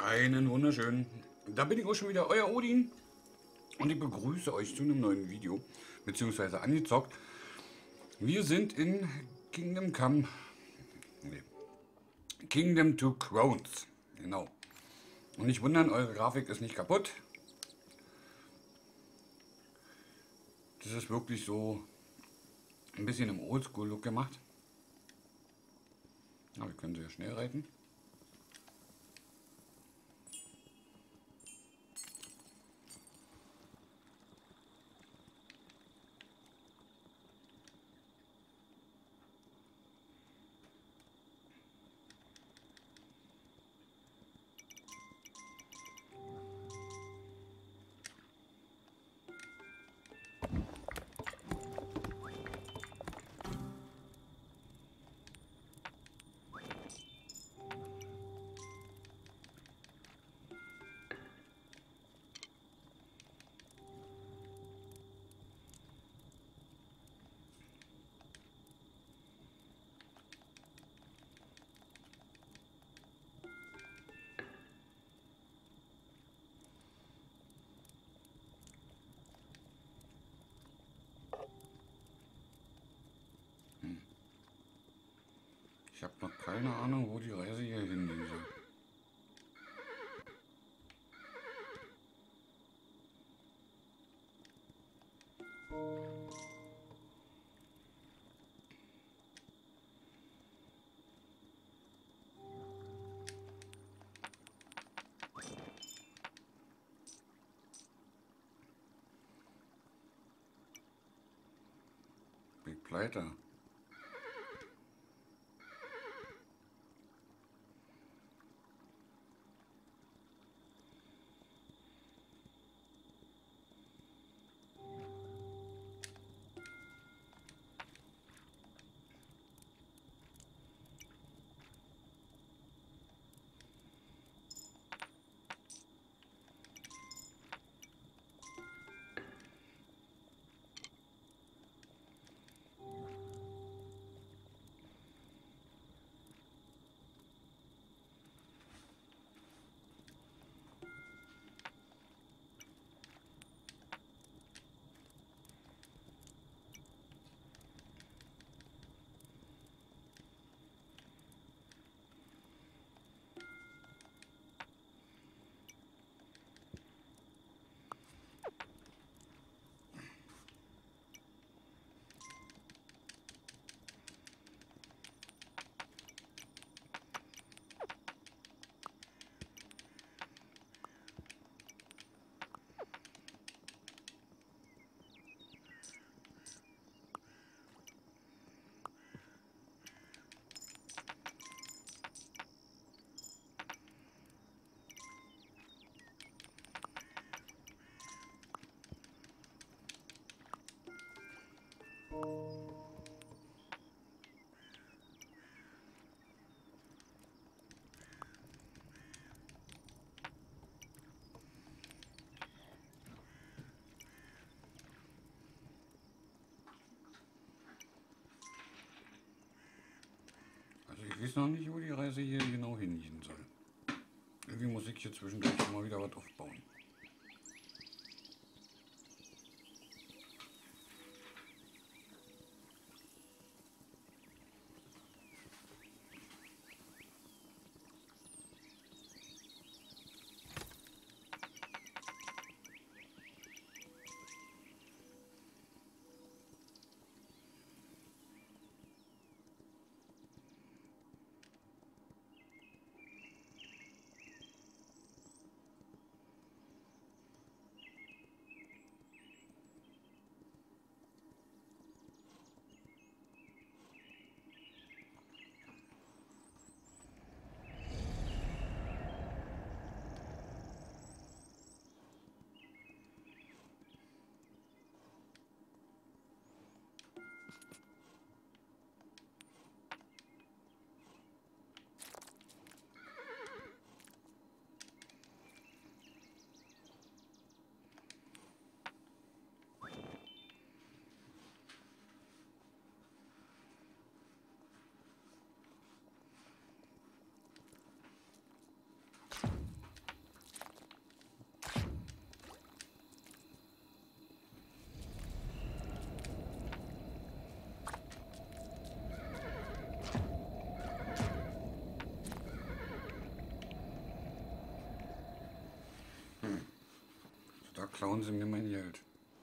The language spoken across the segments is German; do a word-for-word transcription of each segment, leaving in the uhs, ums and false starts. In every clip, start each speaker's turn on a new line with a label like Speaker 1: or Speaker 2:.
Speaker 1: Einen wunderschönen. Da bin ich auch schon wieder, euer Odin. Und ich begrüße euch zu einem neuen Video. Beziehungsweise angezockt. Wir sind in Kingdom Come. Nee. Kingdom Two Crowns. Genau. Und nicht wundern, eure Grafik ist nicht kaputt. Das ist wirklich so ein bisschen im Oldschool-Look gemacht. Aber wir können sehr schnell reiten. Ich habe noch keine Ahnung, wo die Reise hier hingehen soll. Big Pleiter. Also ich weiß noch nicht, wo die Reise hier genau hingehen soll. Irgendwie muss ich hier zwischendurch mal wieder was aufbauen. klauen sie mir mein Geld.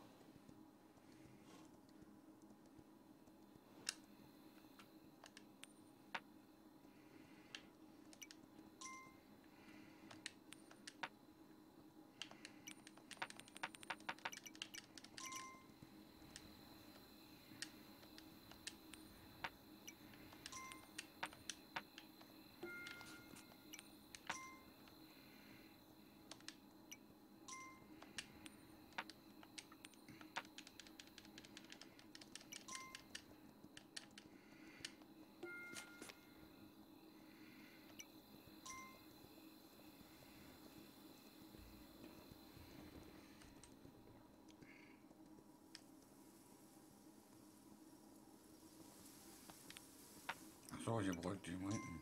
Speaker 1: So, hier bräuchte jemanden.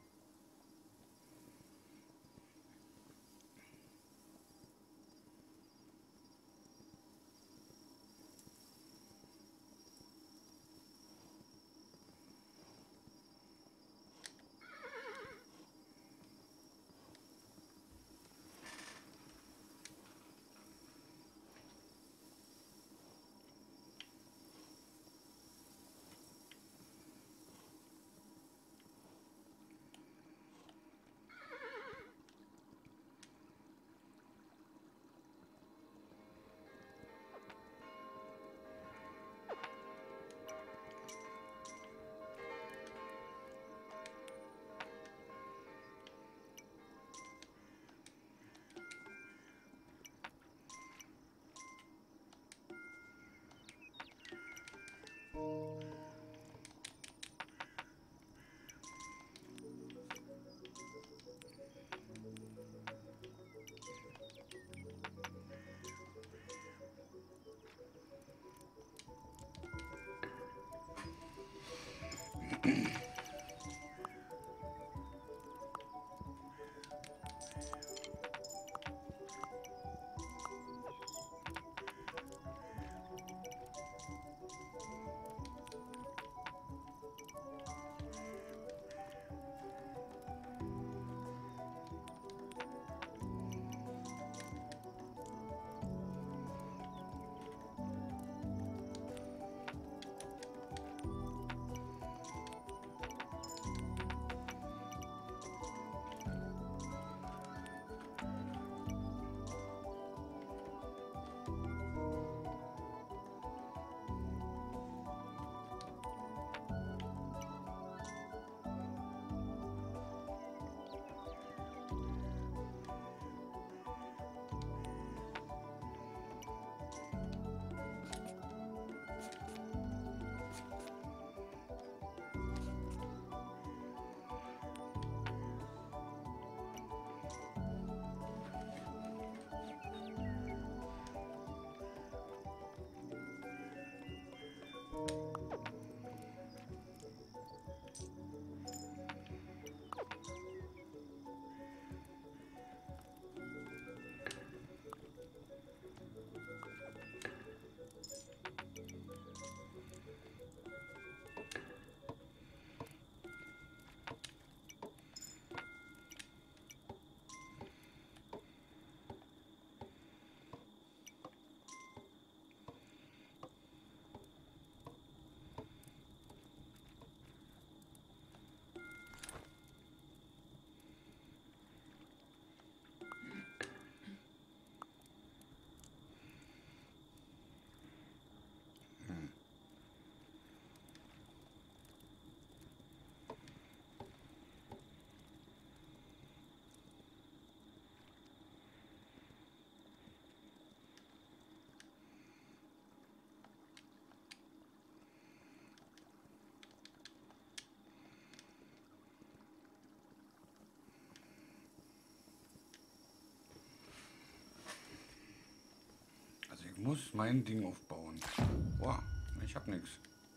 Speaker 1: Ich muss mein Ding aufbauen. Boah, ich hab nichts.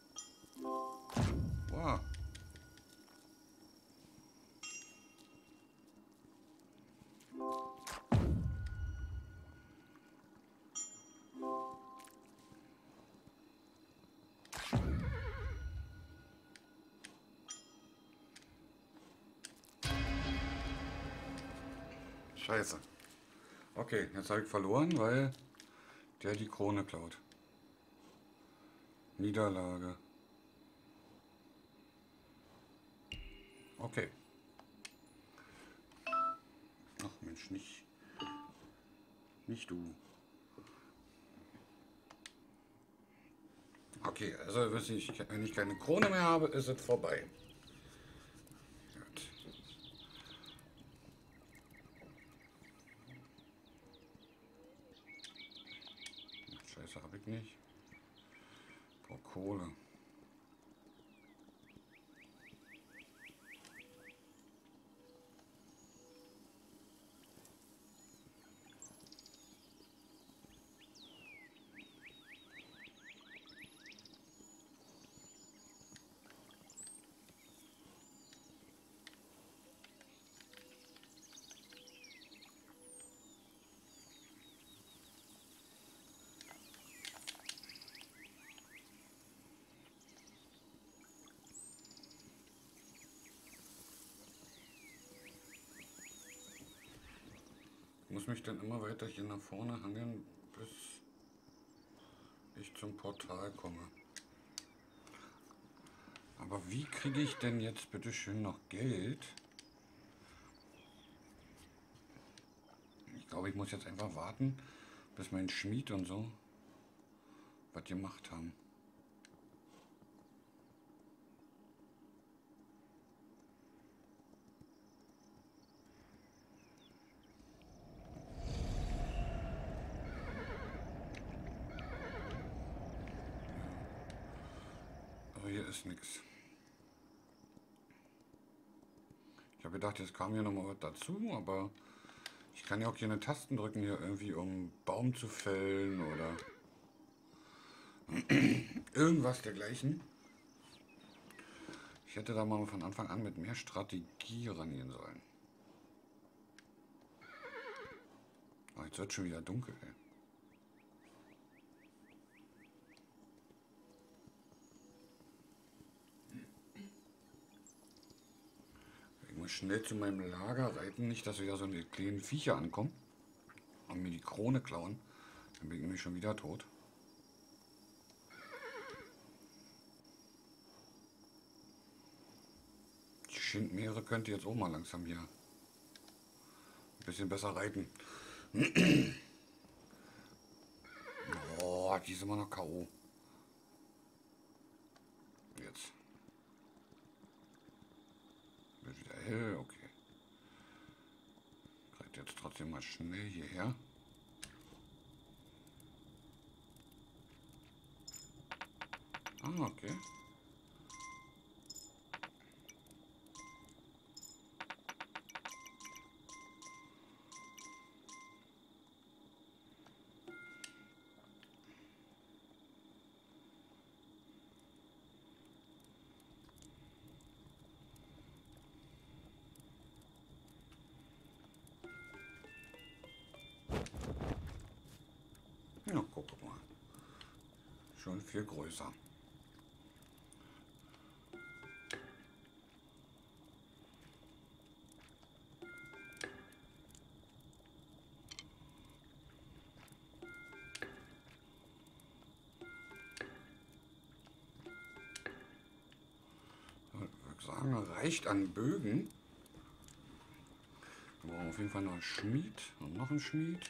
Speaker 1: Boah. Scheiße. Okay, jetzt habe ich verloren, weil Der die Krone klaut. Niederlage. Okay. Ach Mensch, nicht. Nicht du. Okay, also wenn ich keine Krone mehr habe, ist es vorbei. Gut. Scheiße, habe ich nicht. Boah, Kohle. Ich muss mich dann immer weiter hier nach vorne hangeln, bis ich zum Portal komme. Aber wie kriege ich denn jetzt bitte schön noch Geld? Ich glaube, ich muss jetzt einfach warten, bis mein Schmied und so was gemacht haben. Aber hier ist nichts. Ich habe gedacht, jetzt kam hier noch mal was dazu, aber ich kann ja auch keine Tasten drücken hier irgendwie, um Baum zu fällen oder irgendwas dergleichen. Ich hätte da mal von Anfang an mit mehr Strategie rangehen sollen. Aber jetzt wird schon wieder dunkel, ey. Ich muss schnell zu meinem Lager reiten, nicht, dass wieder so eine kleinen Viecher ankommen und mir die Krone klauen. Dann bin ich nämlich schon wieder tot. Die Schindmeere könnte jetzt auch mal langsam hier ein bisschen besser reiten. Oh, die sind immer noch K O. Jetzt. Wird wieder hell, okay. Reitet jetzt trotzdem mal schnell hierher. Ah, okay. Ja, guck mal. Schon viel größer. Ich würde sagen, reicht an Bögen. Wir brauchen auf jeden Fall noch einen Schmied und noch einen Schmied.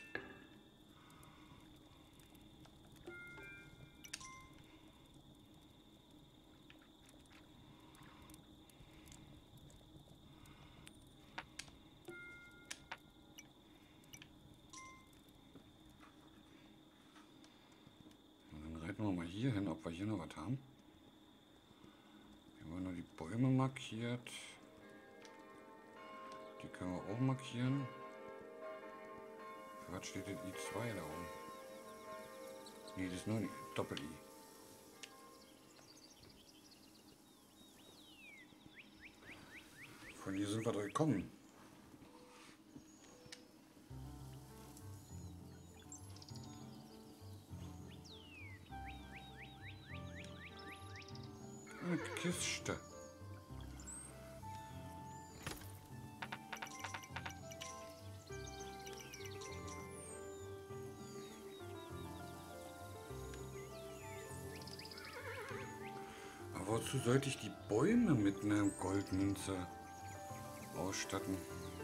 Speaker 1: Wir mal hier hin, ob wir hier noch was haben. Hier haben wir nur die Bäume markiert. Die können wir auch markieren. Für was steht denn I zwei da oben? Nee, das ist nur ein Doppel-I. Von hier sind wir doch gekommen. Eine Kiste. wozu sollte ich die Bäume mit einer Goldmünze ausstatten?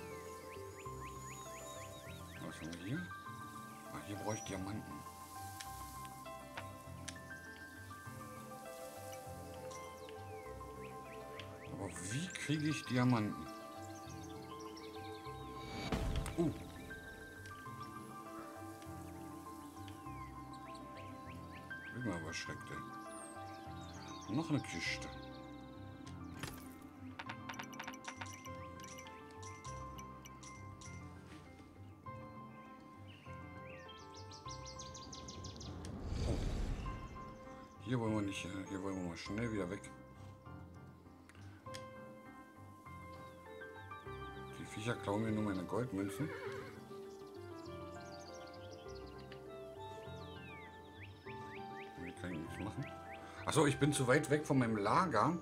Speaker 1: Was haben wir hier? Ah, hier brauche ich Diamanten. Aber wie kriege ich Diamanten? Uh. Bin mal überschreckt, ey. Noch eine Kiste. Oh. Hier wollen wir nicht, hier wollen wir mal schnell wieder weg. Die Viecher klauen mir nur meine Goldmünzen. Hier kann ich nichts machen. Achso, ich bin zu weit weg von meinem Lager.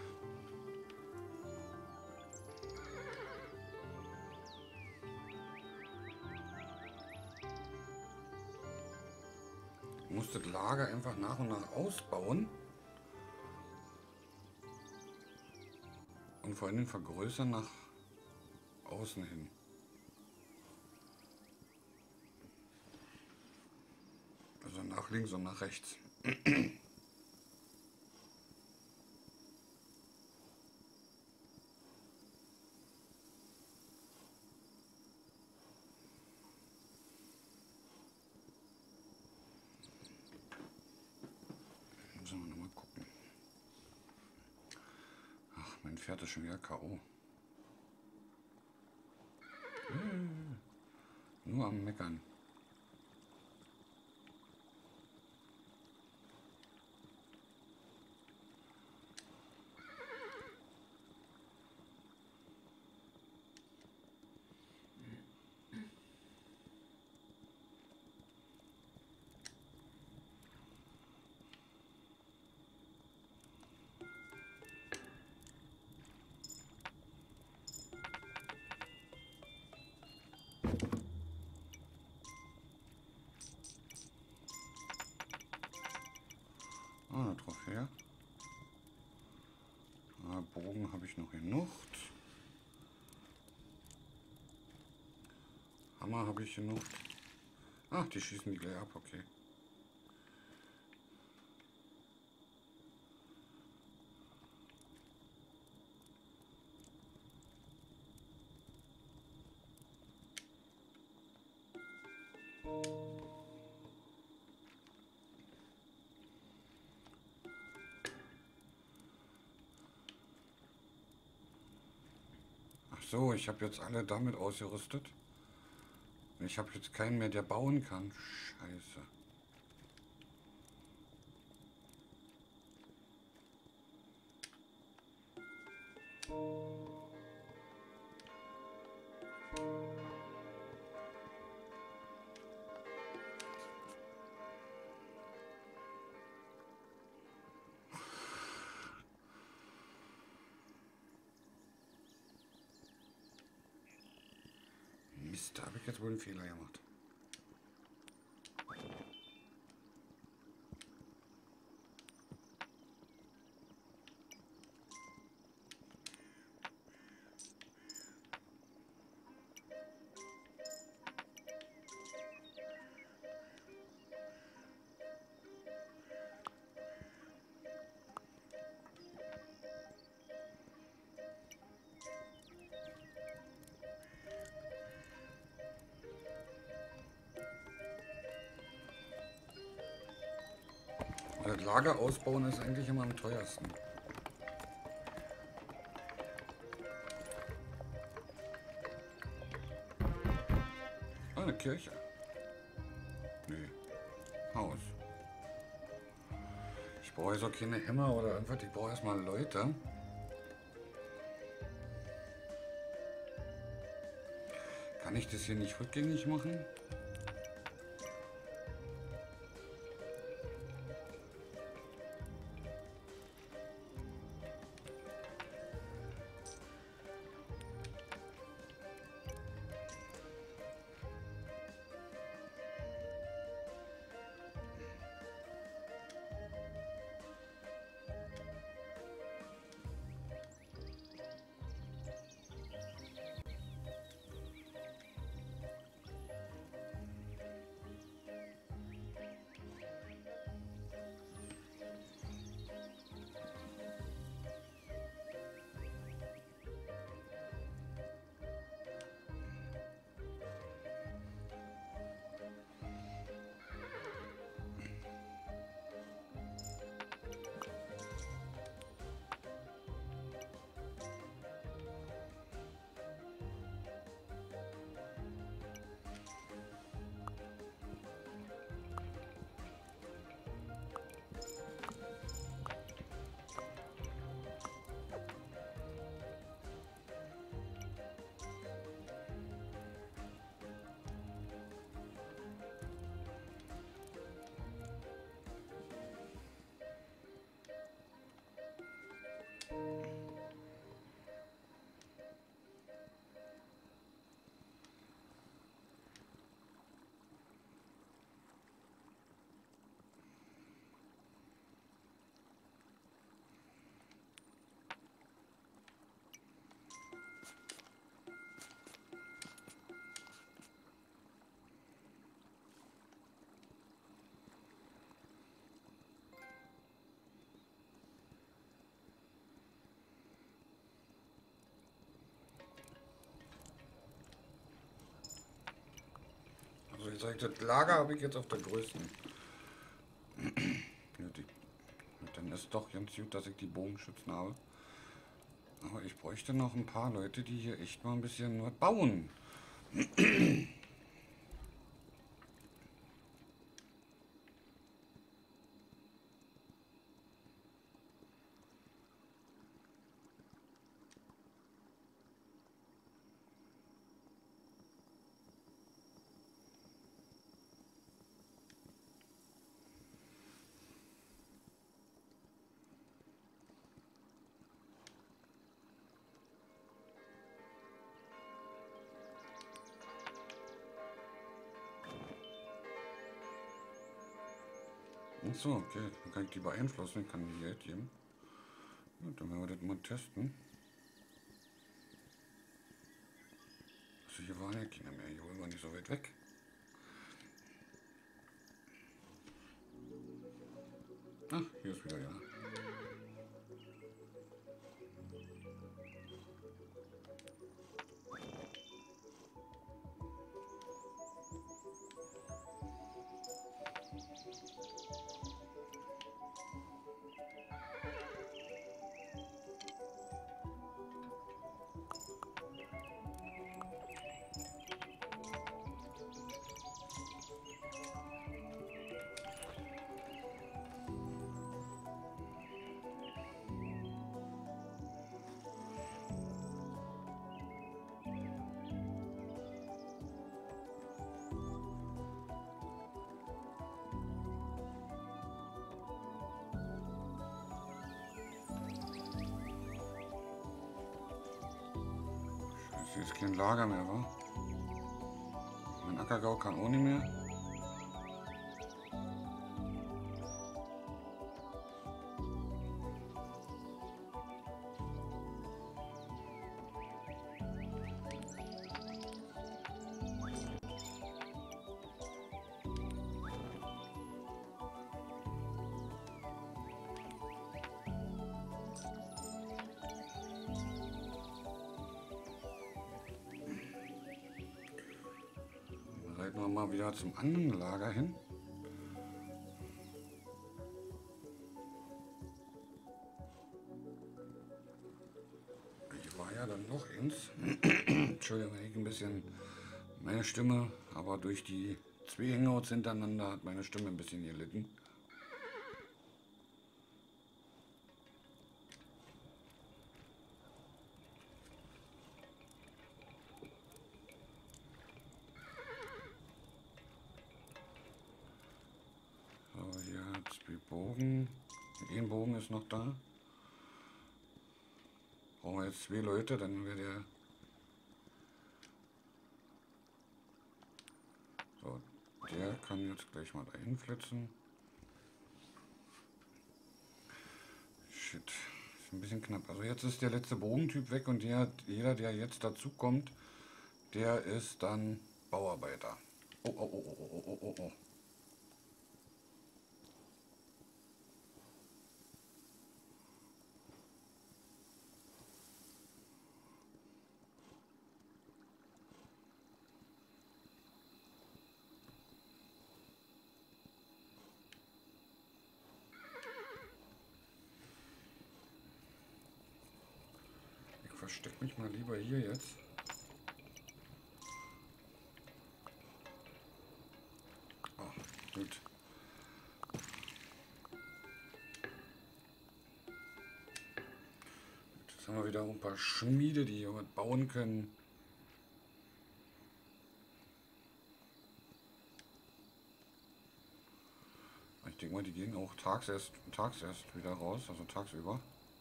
Speaker 1: Ich muss das Lager einfach nach und nach ausbauen. Und vor allem vergrößern nach außen hin. Also nach links und nach rechts. Müssen wir nochmal gucken. Ach, mein Pferd ist schon wieder K O Hm. Nur am Meckern. Ah, eine Trophäe. Ah, Bogen habe ich noch genug. Hammer habe ich genug. Ach, die schießen die gleich ab, okay. Ach so, ich habe jetzt alle damit ausgerüstet. Ich habe jetzt keinen mehr, der bauen kann. Scheiße. Mist, da habe ich jetzt wohl einen Fehler gemacht. Das Lager ausbauen ist eigentlich immer am teuersten. Ah, eine Kirche. Nee. Haus. Ich brauche jetzt auch keine Hämmer oder irgendwas. Ich brauche erstmal Leute. Kann ich das hier nicht rückgängig machen? Wie gesagt, das Lager habe ich jetzt auf der größten. Ja, die, dann ist doch ganz gut, dass ich die Bogenschützen habe. Aber ich bräuchte noch ein paar Leute, die hier echt mal ein bisschen was bauen. Achso, okay. Dann kann ich die beeinflussen. Ich kann die Geld geben. Gut, dann werden wir das mal testen. Also hier war ja keiner mehr. Hier wollen wir nicht so weit weg. Ach, hier ist wieder ja. Hier ist kein Lager mehr, wa? Mein Ackergau kann auch nicht mehr. Reiten wir mal wieder zum anderen Lager hin. Hier war ja dann noch eins. Entschuldigung, ich ein bisschen meine Stimme, aber durch die zwei Hangouts hintereinander hat meine Stimme ein bisschen gelitten. So, hier hat zwei Bogen. Ein Bogen ist noch da. Brauchen wir jetzt zwei Leute, dann wäre der... So, der kann jetzt gleich mal dahin flitzen. Shit, ist ein bisschen knapp. Also jetzt ist der letzte Bogentyp weg und der, jeder, der jetzt dazu kommt, der ist dann Bauarbeiter. Oh, oh, oh, oh, oh, oh, oh, oh. Ich verstecke mich mal lieber hier jetzt. Oh, gut. Jetzt haben wir wieder ein paar Schmiede, die hier was bauen können. Ich denke mal, die gehen auch tags erst, tags erst wieder raus, also tagsüber.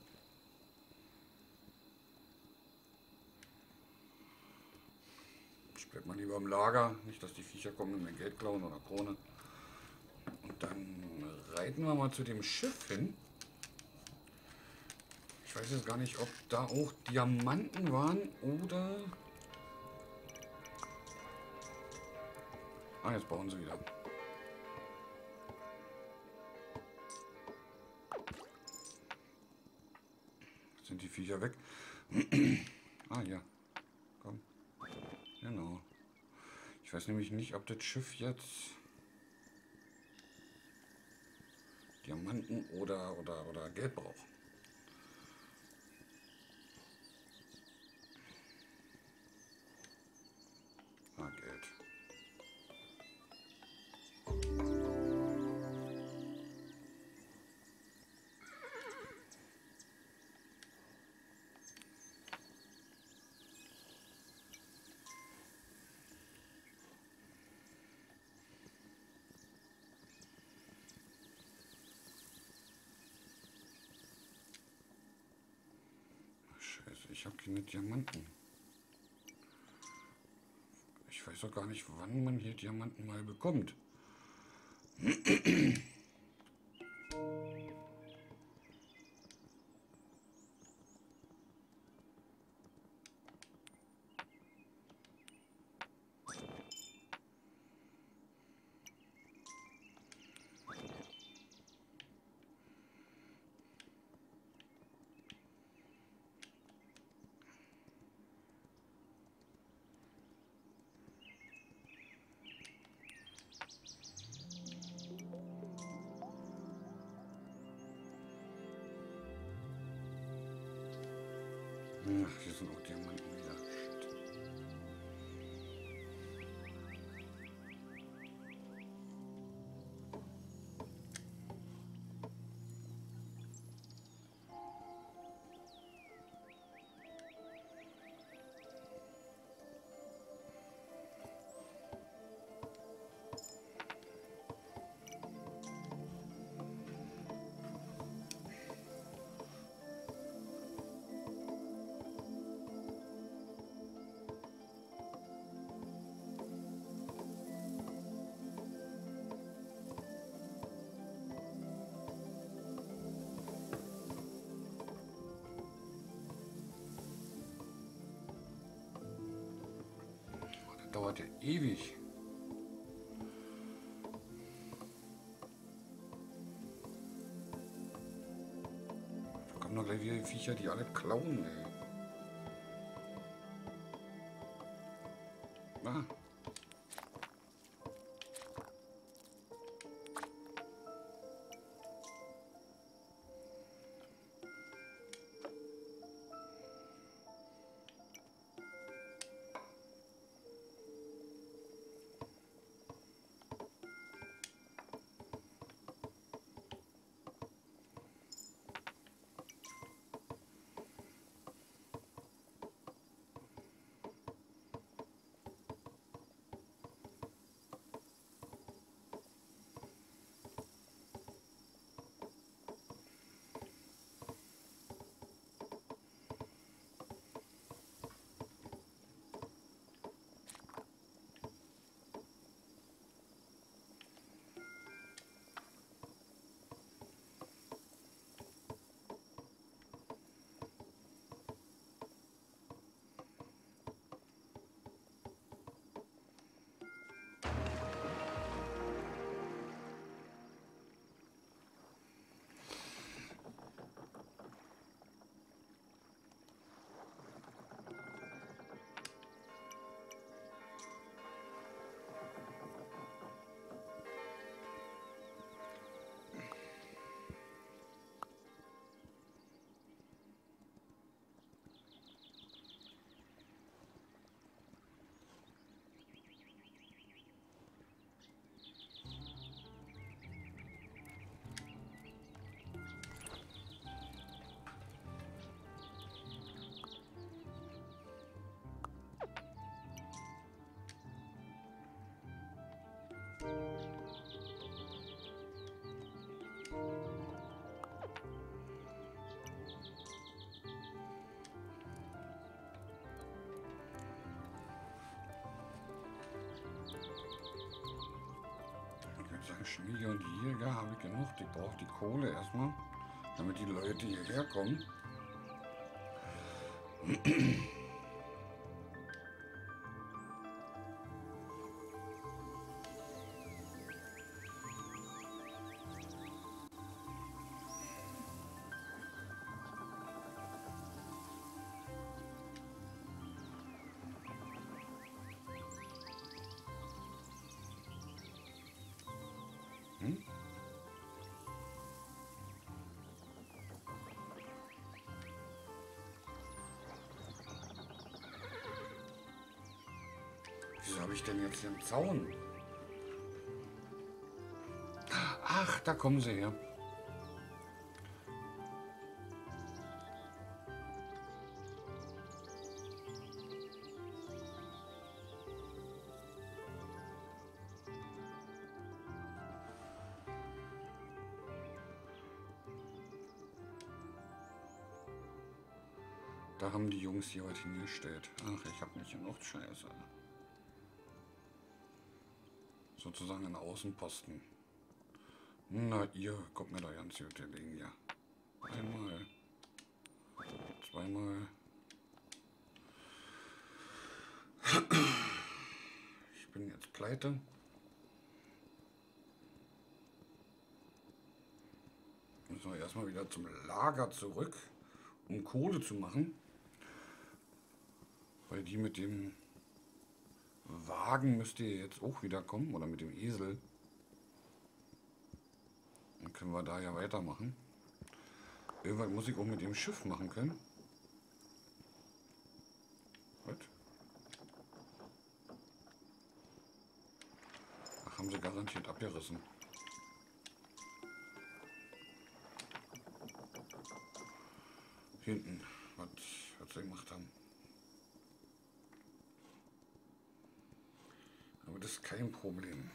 Speaker 1: Ich bleib mal lieber im Lager, nicht dass die Viecher kommen und mir Geld klauen oder Krone. Und dann reiten wir mal zu dem Schiff hin. Ich weiß jetzt gar nicht, ob da auch Diamanten waren oder... Ah, jetzt bauen sie wieder. Jetzt sind die Viecher weg. Ah, ja. Komm. Genau. Ich weiß weiß nämlich nicht, ob das Schiff jetzt Diamanten oder, oder, oder Geld braucht. Ah, Geld. Scheiße, ich habe keine Diamanten. Ich weiß doch gar nicht, wann man hier Diamanten mal bekommt. Ach, hier sind auch Diamanten wieder. Shit. Das dauert ja ewig. Da kommen doch gleich wieder die Viecher, die alle klauen, ey. Ah. Schmiede und Jäger habe ich genug. Ich brauche die Kohle erstmal, damit die Leute hierher kommen. habe ich denn jetzt hier einen Zaun? Ach, da kommen sie her. Da haben die Jungs hier was hingestellt. Ach, ich habe nicht genug Scheiße. Sozusagen ein Außenposten. Na, ihr kommt mir da ganz gut gelegen, ja. Einmal. Zweimal. Ich bin jetzt pleite. Müssen wir erstmal wieder zum Lager zurück, um Kohle zu machen. Weil die mit dem Wagen müsste jetzt auch wieder kommen, oder mit dem Esel. Dann können wir da ja weitermachen. Irgendwann muss ich auch mit dem Schiff machen können. Was? Ach, haben sie garantiert abgerissen. Hinten, was, was sie gemacht haben. Aber das ist kein Problem.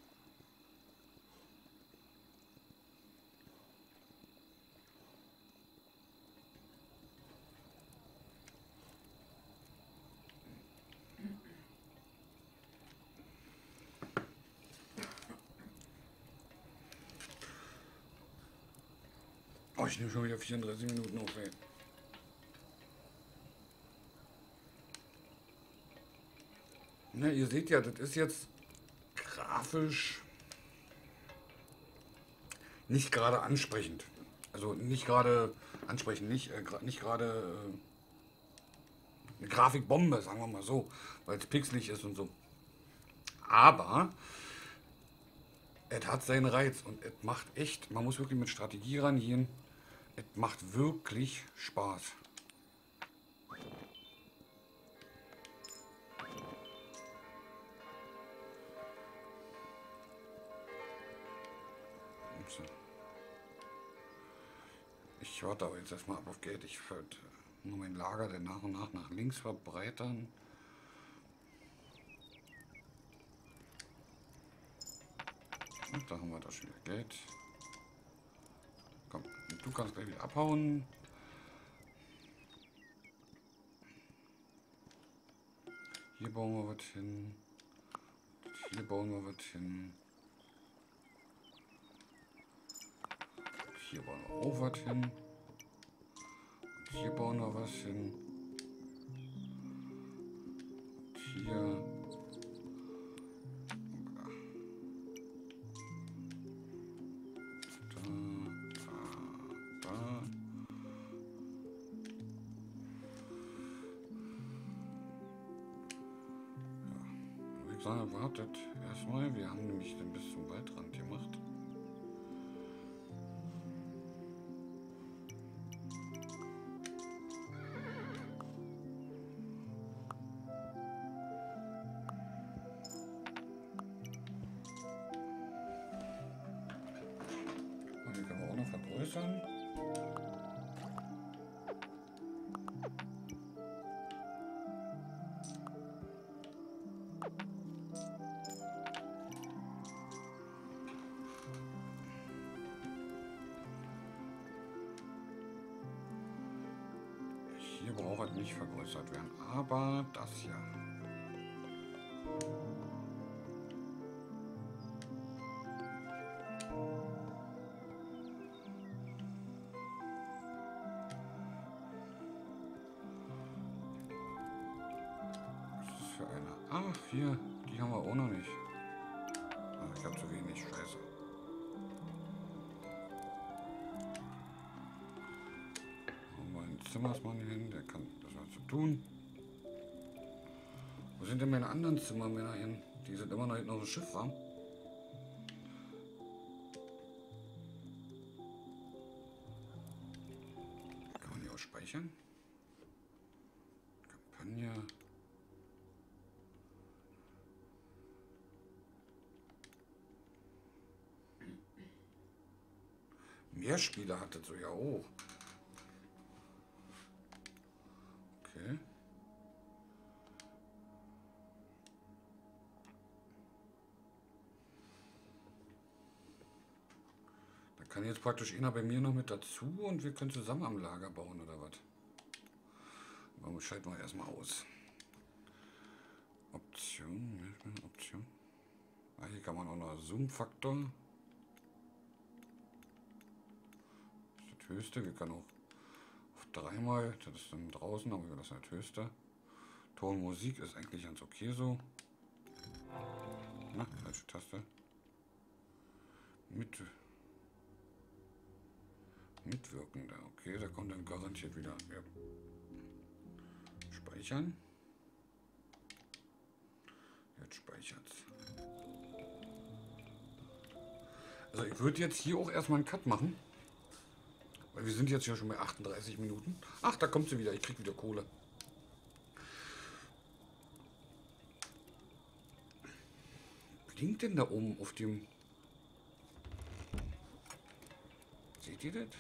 Speaker 1: Oh, ich nehme schon wieder vierunddreißig Minuten auf, ey. Na, ihr seht ja, das ist jetzt grafisch nicht gerade ansprechend. Also nicht gerade ansprechend, nicht, äh, nicht gerade äh, eine Grafikbombe, sagen wir mal so, weil es pixelig ist und so. Aber es hat seinen Reiz und es macht echt, man muss wirklich mit Strategie rangehen. Es macht wirklich Spaß. Ich warte aber jetzt erstmal ab auf Geld. Ich werde nur mein Lager dann nach und nach nach links verbreitern. Und da haben wir das schon wieder Geld. Komm, du kannst gleich wieder abhauen. Hier bauen wir was hin. Hier bauen wir was hin. Hier bauen wir auch was hin. Und hier bauen wir was hin. Und hier. Da, da, da. Ja. Wie gesagt, wartet erstmal. Wir haben nämlich dann bis zum Waldrand gemacht. Vergrößern. Hier braucht es nicht vergrößert werden, aber das hier. Für eine. Ach, hier, die haben wir auch noch nicht. Ah, ich habe zu wenig, scheiße. Haben wir einen Zimmersmann hier hin, der kann das mal zu tun. Wo sind denn meine anderen Zimmermänner hin? Die sind immer noch hinten auf dem Schiff, wa? Kann man die auch speichern? Kampagne. Mehr Spieler hatte so ja auch. Okay. Da kann jetzt praktisch einer bei mir noch mit dazu und wir können zusammen am Lager bauen oder was? Aber schalten wir erstmal aus. Option, Option. Ah, hier kann man auch noch Zoom-Faktor. Das ist das höchste. Wir können auch auf dreimal. Das ist dann draußen, aber das ist das höchste. Ton Musik ist eigentlich ganz okay so. Na, falsche Taste. Mit Mitwirkender. Okay, da kommt dann garantiert wieder. Ja. Speichern. Jetzt speichert es. Also ich würde jetzt hier auch erstmal einen Cut machen. Weil wir sind jetzt ja schon bei achtunddreißig Minuten. Ach, da kommt sie wieder. Ich krieg wieder Kohle. Blinkt denn da oben auf dem... Seht ihr das?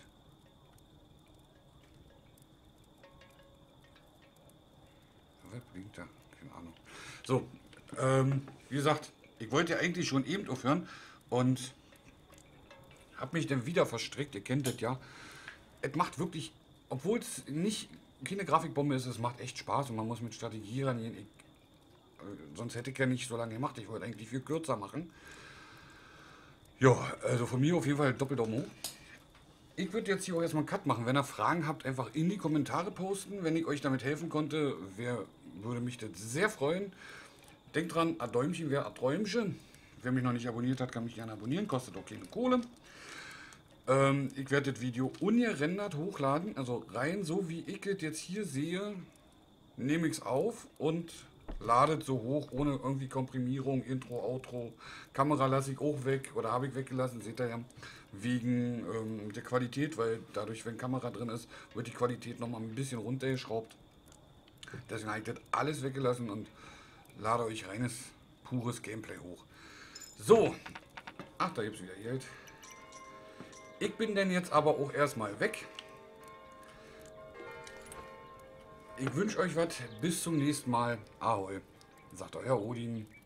Speaker 1: Was blinkt da? Keine Ahnung. So, ähm, wie gesagt, ich wollte ja eigentlich schon eben aufhören und habe mich dann wieder verstrickt. Ihr kennt das ja. Es macht wirklich, obwohl es nicht keine Grafikbombe ist, es macht echt Spaß und man muss mit Strategie rangehen. Ich, äh, sonst hätte ich ja nicht so lange gemacht. Ich wollte eigentlich viel kürzer machen. Ja, also von mir auf jeden Fall Doppeldaumen hoch. Ich würde jetzt hier auch erstmal einen Cut machen. Wenn ihr Fragen habt, einfach in die Kommentare posten. Wenn ich euch damit helfen konnte, wär, würde mich das sehr freuen. Denkt dran, ein Däumchen wäre ein Träumchen. Wer mich noch nicht abonniert hat, kann mich gerne abonnieren. Kostet auch keine Kohle. Ähm, ich werde das Video ungerendert hochladen. Also rein so wie ich es jetzt hier sehe, nehme ich es auf und lade es so hoch, ohne irgendwie Komprimierung, Intro, Outro. Kamera lasse ich auch weg oder habe ich weggelassen, seht ihr ja. Wegen ähm, der Qualität, weil dadurch, wenn Kamera drin ist, wird die Qualität noch mal ein bisschen runtergeschraubt. Deswegen habe ich das alles weggelassen und lade euch reines, pures Gameplay hoch. So, ach, da gibt es wieder Geld. Ich bin denn jetzt aber auch erstmal weg. Ich wünsche euch was. Bis zum nächsten Mal. Ahoi, sagt euer Odin.